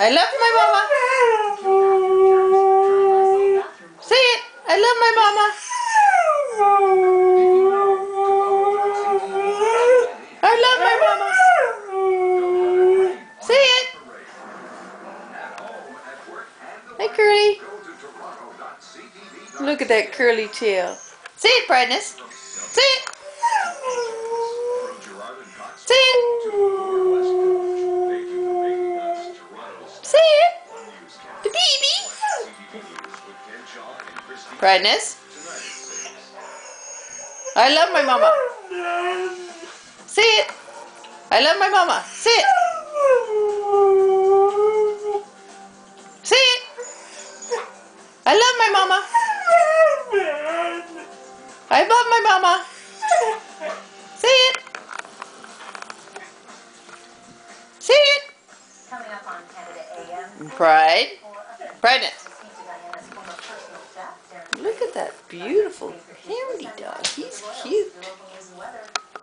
I love my mama. Say it. I love my mama. I love my mama. Say it. Hey, Curly. Look at that curly tail. Say it, Brightness. Say it. Say it. Say it. The baby. Brightness. I love my mama. Say it. I love my mama. Say it. Say it. I love my mama. I love my mama. Say it. Say it. Coming up on Canada AM. Pride. Brightness. Look at that beautiful hairy dog. He's cute.